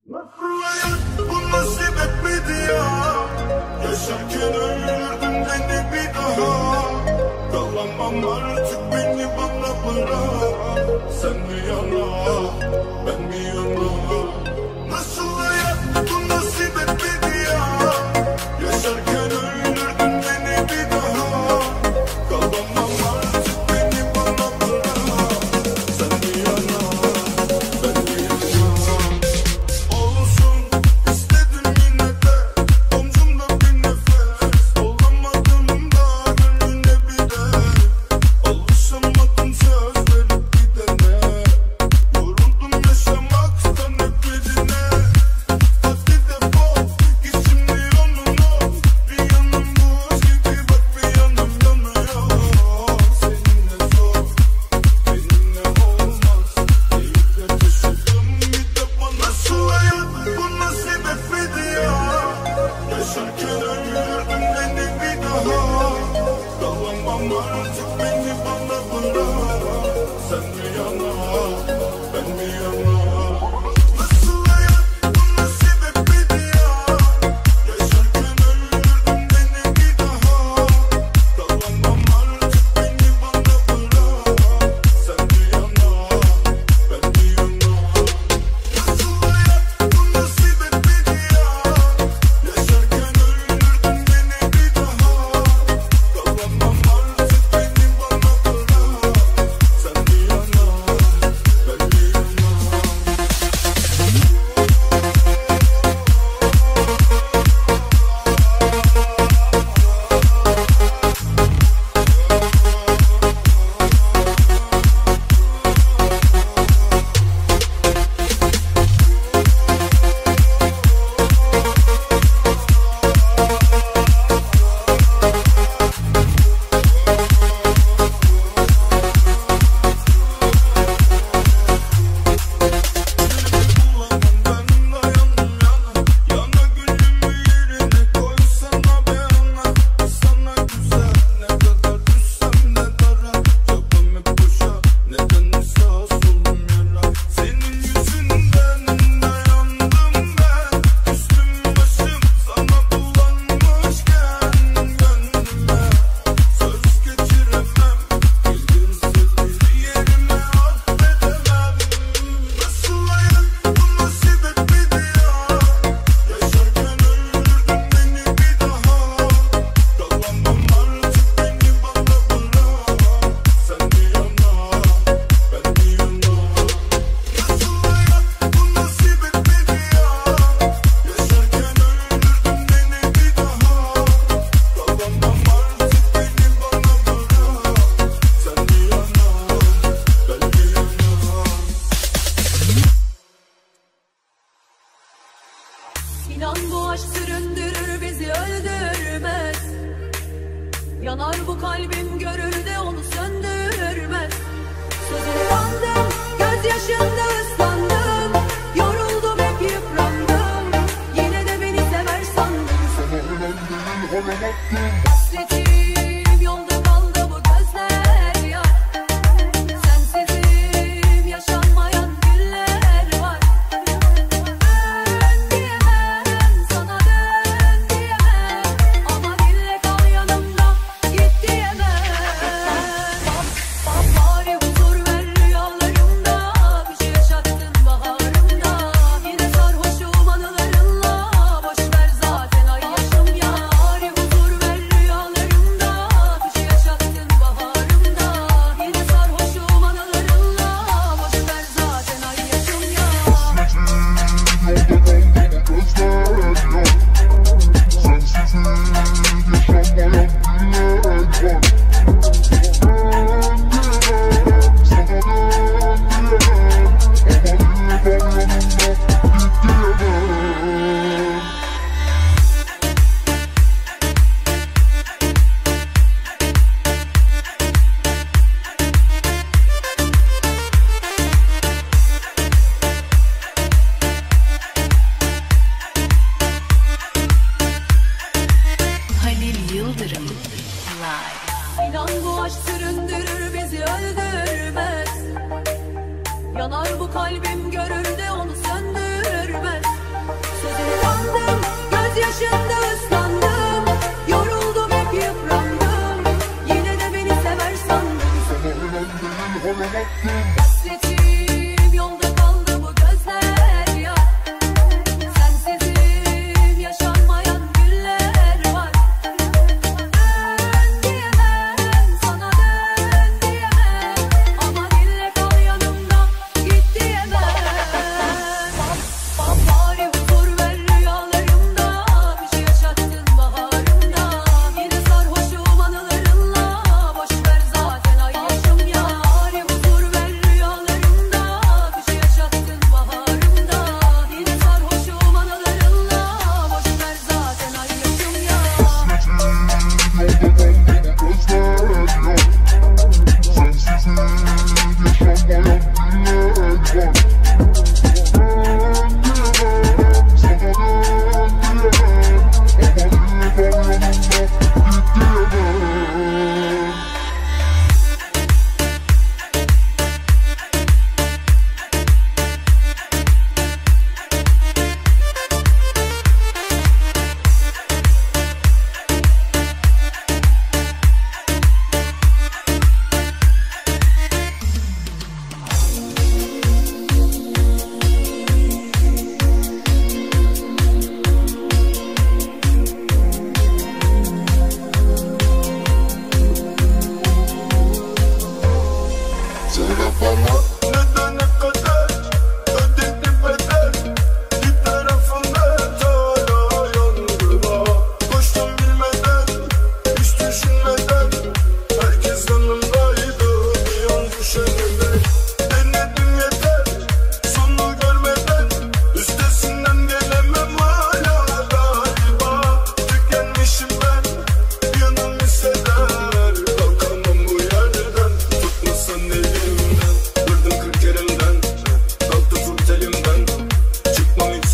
Nasıl hayat bu nasip etmedi ya? Yaşarken öldürdün beni bir daha. Kalamam artık beni bana bırak. Sen mi yana, ben mi yana? Nasıl hayat bu nasip etmedi ya? Yaşarken öldürdün beni bir daha. Kalamam artık beni bana bırak. Sen mi yana, ben mi yana? Olsun istedim yine de omzumda bir nefes. Olamadım da gönlüne bir de. Alışamadım söz verip gidene. Yoruldum yaşamaktan hep birine. Hadi defol git şimdi yoluna. Bir yanım buz gibi bak bir yanım yanıyor. Seninle zor, benimle olmaz. Keyifle taşıdım bir de bana. Nasıl hayat bu nasip etmedi ya? Yaşarken öldürdün beni bir daha. Kalamam artık beni bana bırak. Sen mi yana, ben mi yana? Nasıl hayat bu nasip etmedi ya? Yaşarken öldürdün beni bir daha. Kalamam artık beni bana bırak. Sen mi yana, ben mi yana? Nasıl hayat bu nasip etmedi ya? Yaşarken öldürdün beni bir daha. Kalamam artık beni bana bırak. Sen mi yana, ben mi yana? Yana gülümü yerine koysana be ana. Sana güzel ne kadar düşsem de dara. Çabam hep boşa neden sağ solum yara. Senin yüzünden dayandım ben. Üstüm başım sana bulanmışken gönlüme söz geçiremem. Gelirse bir yerime affedemem. Nasıl hayat bu nasip etmedi ya? Yaşarken öldürdün beni bir daha. Kalamam artık beni bana bırak. Sen mi yana, ben mi yana? Nasıl hayat bu nasip etmedi ya? Yaşarken öldürdün beni bir daha. Kalamam artık beni bana bırak. Sen mi yana, ben mi yana? İnan bu aşk süründürür bizi öldürmez. Yanar bu kalbim görür de onu söndürmez. Sözüne kandım, gözyaşımda ıslandım. Yoruldum hep yıprandım. Yine de beni sever sandım. Hasretim yolda kaldı bu gözler ya. Sensizim yaşanmayan günler var. Dön diyemem sana, dön diyemem. Ama dille kal yanımda, git diyemem. Bari huzur ver rüyalarımda. Bir şey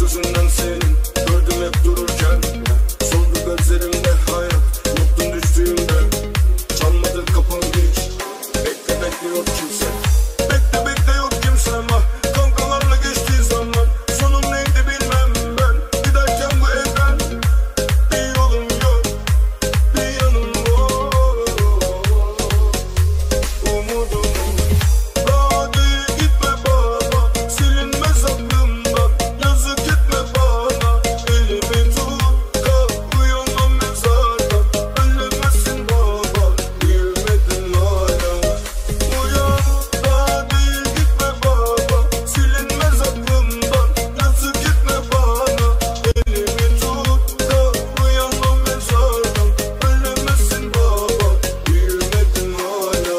gözünden senin gördüm hep dururken. Soldu gözlerimde hayat, yoktun düştüğümde. Çalmadı kapım hiç, bekle bekle yok kimse. Bekle bekle yok kimsem ah. Kavgalarla geçtiği zaman sonum neydi bilmem ben. Giderken bu evden bir yolum yok, bir yanım var. Umudum daha değil gitme baba, silinmez aklımdan. Yazık etme bana, elimi tut kal, uyanmam mezardan. Ölemezsin baba, bilmedin hala. Uyan daha değil gitme baba, silinmez aklımdan. Yazık etme bana, elimi tut kal, uyanmam mezardan. Ölemezsin baba, bilmedin hala.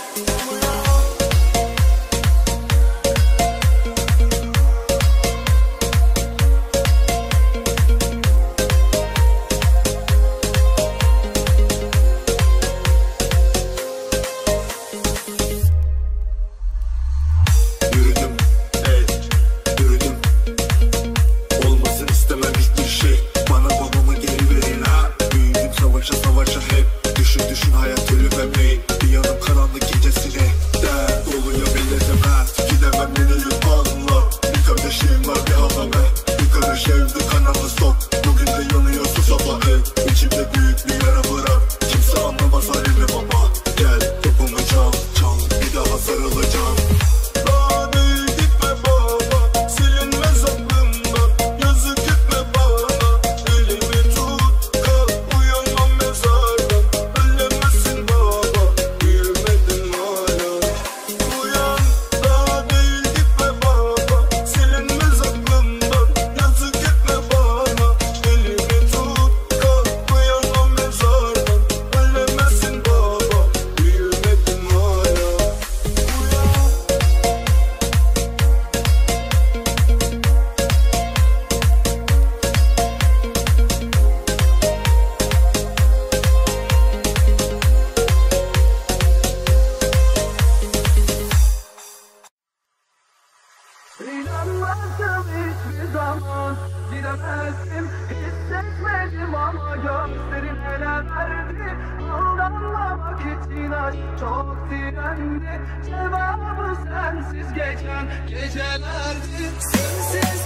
Yürüdüm, hey, yürüdüm. Olmasın istemem hiçbir şey. Bana babamı geri verin ha. Büyüdüm savaşa savaşa hep. Düşün düşün hayat ölüm emeği. Bir yanım karanlık gecesine dert oluyor millete ben. Gidemem yenilip anla. Bir kardeşim var bir halam bir karış evde kanalı stop. Bugün de yanıyor su sabah ev. İçimde büyük bir yara bırak. Kimse anlamaz halimi baba. Gel kapımı çal çal, bir daha sarılacağım. Daha değil gitme baba, silinmez aklımdan. Yazık etme bana, elimi tut kal, uyanmam mezardan. Ölemezsin baba, bilmedin hala. Uyan, daha değil gitme baba, silinmez aklımdan. Yazık etme bana, elimi tut kal, uyanmam mezardan. Ölemezsin baba, bilmedin hala. İnanmazdım hiçbir zaman, gidemezdim, hissetmedim ama gözlerim ele verdi. Aldanmamak için aşk çok direndi. Cevabı sensiz geçen gecelerdi. Sensiz